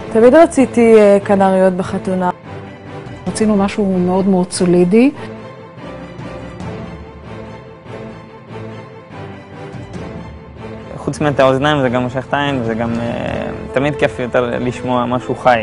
תמיד רציתי קנריות בחתונה. רצינו משהו מאוד מאוד סולידי. חוץ מאת האוזניים זה גם מושך את העין, וזה גם תמיד כיף יותר לשמוע משהו חי.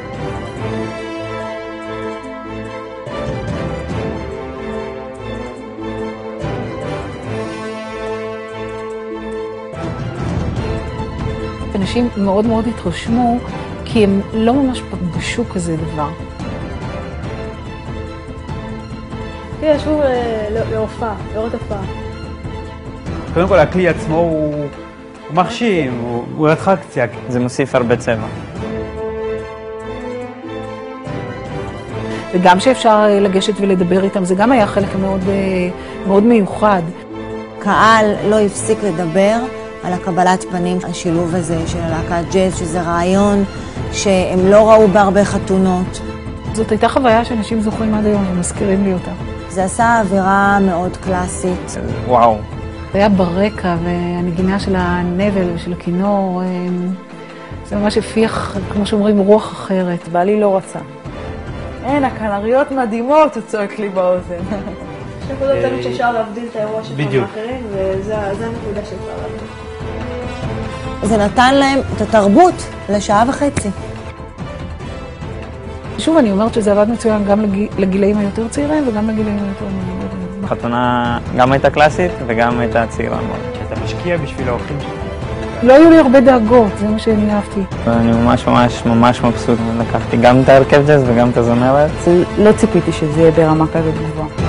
אנשים מאוד מאוד התרשמו, כי הם לא ממש פגשו כזה דבר. ישבו להופעה, לראות הופעה. קודם כל, הכלי עצמו הוא מרשים, הוא אטרקציה. זה מוסיף הרבה צבע. וגם שאפשר לגשת ולדבר איתם, זה גם היה חלק מאוד, מאוד מיוחד. קהל לא הפסיק לדבר על הקבלת פנים, השילוב הזה של הלהקת ג'אז, שזה רעיון שהם לא ראו בהרבה חתונות. זאת הייתה חוויה שאנשים זוכרים עד היום ומזכירים לי אותה. זה עשה אווירה מאוד קלאסית. וואו. זה היה ברקע, והנגינה של הנבל ושל הכינור, זה ממש הפיח, כמו שאומרים, רוח אחרת. בעלי לא רצה. אין, הקנריות מדהימות, הוא צועק לי באוזן. יש נקודות תמיד שאפשר להבדיל את האירוע שלך מאחרים, וזה הנקודה שאפשר להבדיל. זה נתן להם את התרבות לשעה וחצי. שוב, אני אומרת שזה עבד מצוין גם לגילאים היותר צעירים וגם לגילאים היותר מבוגרים. החתונה גם הייתה קלאסית וגם הייתה צעירה מאוד. אתה משקיע בשביל האורחים שלך. לא היו לי הרבה דאגות, זה מה שאני אהבתי. ואני ממש מבסוט. לקחתי גם את ההרכב ג'אז וגם את הזמרת. לא ציפיתי שזה יהיה ברמה כזאת גבוהה.